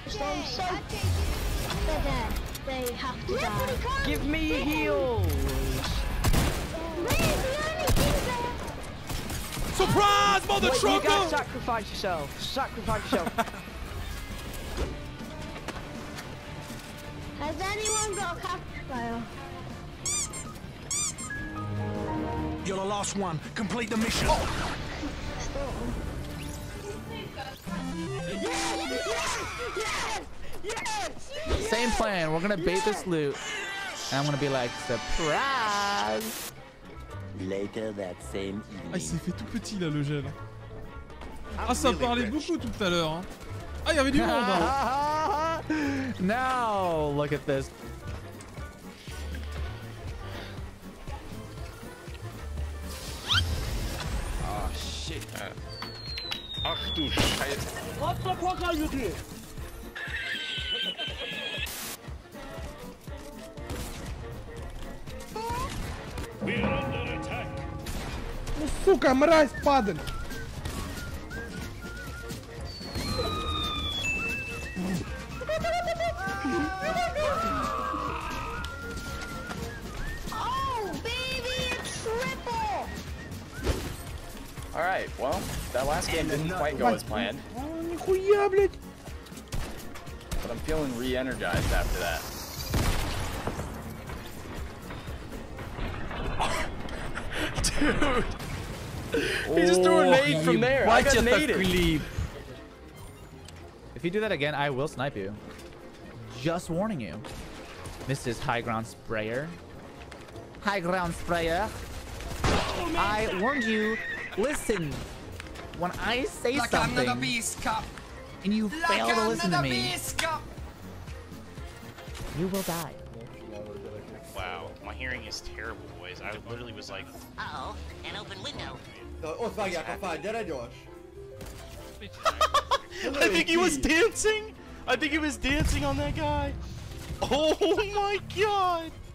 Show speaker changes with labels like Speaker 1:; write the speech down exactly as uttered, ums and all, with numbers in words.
Speaker 1: I'm so they're dead. They have to die.
Speaker 2: Give me heals.
Speaker 3: Surprise, mother
Speaker 2: Wait,
Speaker 3: trucker!
Speaker 2: You guys sacrifice yourself. Sacrifice yourself.
Speaker 1: Has anyone got a campfire?
Speaker 4: You're the last one. Complete the mission. Oh.
Speaker 1: Yes! Yes! Yes!
Speaker 5: Same plan. We're gonna bait this loot, and I'm gonna be like, surprise.
Speaker 6: Later that same
Speaker 3: Ah, il s'est fait tout petit là, le gel. Ah, ça parlait beaucoup tout à l'heure. Hein. Ah, il y avait du monde. Hein.
Speaker 5: Now look at this.
Speaker 7: Ah, shit. Ach du Scheiße.
Speaker 8: What the fuck are you doing?
Speaker 9: We're under attack.
Speaker 8: Ну, сука, мразь, падаль.
Speaker 1: Oh, baby, it's triple.
Speaker 7: All right, well, that last game didn't quite go as planned.
Speaker 8: Нихуя, блядь.
Speaker 7: But I'm feeling re-energized after that. Dude! He just threw a nade from there. I got naded.
Speaker 5: If you do that again, I will snipe you. Just warning you. Missus High Ground Sprayer. High Ground Sprayer. I warned you. Listen. When I say
Speaker 10: like
Speaker 5: something
Speaker 10: another beast cup.
Speaker 5: and you
Speaker 10: like
Speaker 5: fail to listen to me,
Speaker 10: beast cup.
Speaker 5: you will die.
Speaker 11: Wow, my hearing is terrible, boys. I literally was like,
Speaker 12: uh-oh, an open window.
Speaker 8: Ott vágják a fát, gyere gyors!
Speaker 11: I think he was dancing! I think he was dancing on that guy! Oh my god!